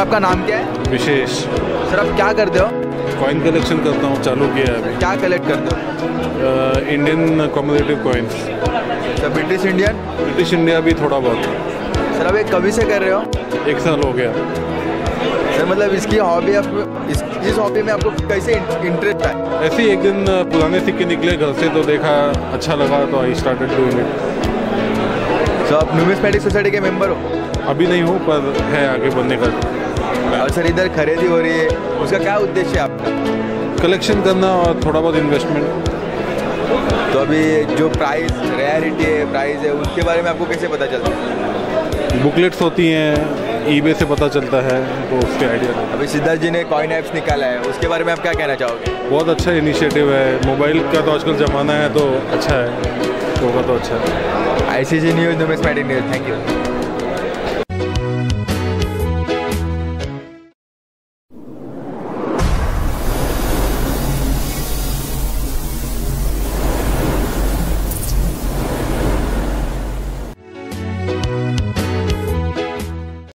आपका नाम क्या है? विशेष। सर आप क्या करते हो? कॉइन कलेक्शन करता हूँ, चालू किया है अभी। क्या कलेक्ट करते हो? Indian commemorative coins. Sir British Indian? British India भी थोड़ा बहुत। सर आप ये कभी से कर रहे हो? 1 साल हो गया। सर मतलब इसकी हॉबी आप इस हॉबी में आपको कैसे इंटरेस्ट है? ऐसे ही एक दिन पुराने सिक्के निकले घर से तो देखा अच्छा लगा तो आई स्टार्टेड डूइंग इट। तो आप न्यूमिस्मेटिक सोसाइटी के मेंबर हो? अभी नहीं हूँ पर है आगे बनने का। और सर इधर खरीदी हो रही है, उसका क्या उद्देश्य है आपका? कलेक्शन करना और थोड़ा बहुत इन्वेस्टमेंट। तो अभी जो प्राइस रेयरिटी है, प्राइस है, उसके बारे में आपको कैसे पता चलता है? बुकलेट्स होती हैं, ईबे से पता चलता है तो उसके आइडिया। अभी सिद्धार्थ जी ने कॉइन ऐप्स निकाला है, उसके बारे में आप क्या कहना चाहोगे? बहुत अच्छा इनिशिएटिव है। मोबाइल का तो आजकल ज़माना है तो अच्छा है, होगा तो अच्छा है। ICG news, numismatic news, thank you.